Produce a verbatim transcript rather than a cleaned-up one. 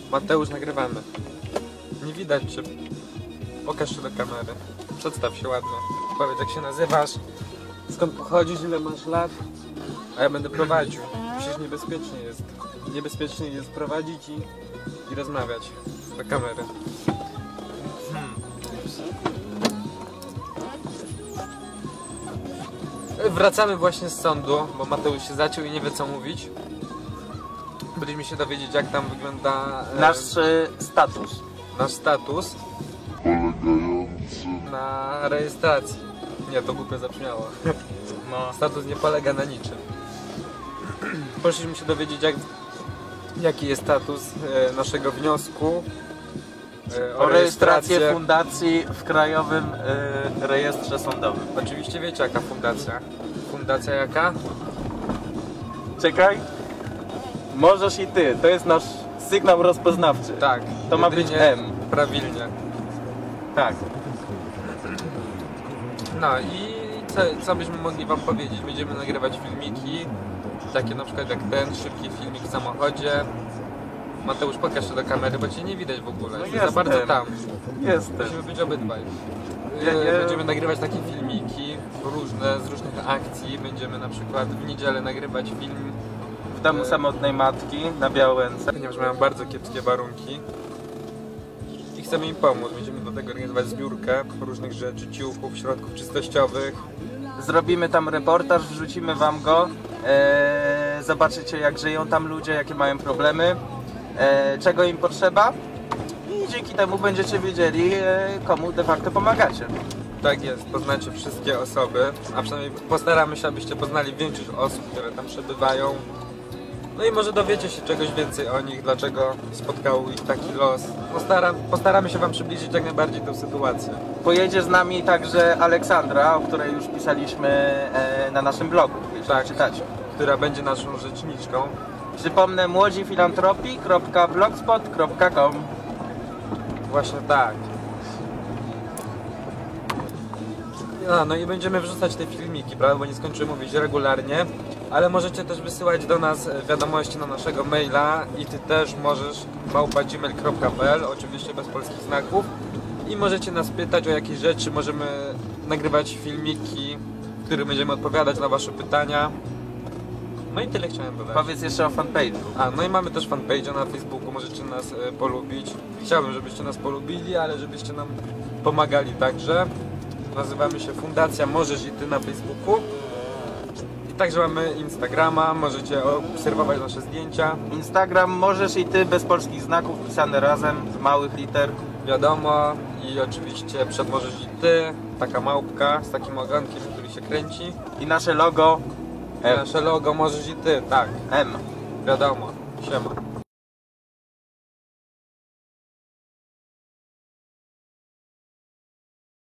Mateusz, nagrywamy. Nie widać cię. Pokaż się do kamery. Przedstaw się ładnie. Powiedz, jak się nazywasz, skąd pochodzisz, ile masz lat, a ja będę prowadził. Przecież niebezpiecznie jest. Niebezpiecznie jest prowadzić i, i rozmawiać do kamery. Hmm. Wracamy właśnie z sądu, bo Mateusz się zaciął i nie wie, co mówić. Byliśmy się dowiedzieć, jak tam wygląda e, Nasz e, status. nasz status polegający na rejestracji. Nie, to głupio zabrzmiało. No. Status nie polega na niczym. Poszliśmy się dowiedzieć, jak, jaki jest status e, naszego wniosku e, O rejestrację fundacji w Krajowym e, Rejestrze Sądowym. Oczywiście wiecie, jaka fundacja. Fundacja jaka? Czekaj. Możesz i ty. To jest nasz sygnał rozpoznawczy. Tak. To ma być jedynie M. Prawilnie. Tak. No i co, co byśmy mogli wam powiedzieć? Będziemy nagrywać filmiki, takie na przykład jak ten, szybki filmik w samochodzie. Mateusz, pokaż się do kamery, bo cię nie widać w ogóle. No Jesteś za jestem. bardzo tam. Jestem. Musimy być obydwaj. Ja nie- Będziemy nagrywać takie filmiki różne, z różnych akcji. Będziemy na przykład w niedzielę nagrywać film, W domu samotnej matki na Białęce. ponieważ mają bardzo kiepskie warunki. I chcemy im pomóc. Będziemy do tego organizować zbiórkę różnych rzeczy, ciuchów, środków czystościowych. Zrobimy tam reportaż, wrzucimy wam go. E, zobaczycie, jak żyją tam ludzie, jakie mają problemy, e, czego im potrzeba. I dzięki temu będziecie wiedzieli, e, komu de facto pomagacie. Tak jest, poznacie wszystkie osoby, a przynajmniej postaramy się, abyście poznali większość osób, które tam przebywają. No i może dowiecie się czegoś więcej o nich, dlaczego spotkał ich taki los. Postaram, postaramy się wam przybliżyć jak najbardziej tę sytuację. Pojedzie z nami także Aleksandra, o której już pisaliśmy e, na naszym blogu, jeśli Tak. czytacie. Która będzie naszą rzeczniczką. Przypomnę, młodzifilantropii kropka blogspot kropka com. Właśnie tak. No, no i będziemy wrzucać te filmiki, prawda, bo nie skończymy mówić regularnie, ale możecie też wysyłać do nas wiadomości na naszego maila i ty też możesz małpa gmail kropka p l, oczywiście bez polskich znaków, i możecie nas pytać o jakieś rzeczy, możemy nagrywać filmiki, w których będziemy odpowiadać na wasze pytania. No i tyle chciałem dodać. Powiedz jeszcze o fanpage'u. A, no i mamy też fanpage'a na Facebooku, możecie nas e, polubić. Chciałbym, żebyście nas polubili, ale żebyście nam pomagali także. Nazywamy się Fundacja Możesz i Ty na Facebooku. I także mamy Instagrama, możecie obserwować nasze zdjęcia. Instagram możesz i ty bez polskich znaków, pisane razem, z małych liter. Wiadomo, i oczywiście przed Możesz i Ty, taka małpka z takim ogonkiem, który się kręci. I nasze logo I nasze logo Możesz i Ty, tak, M. wiadomo, siema.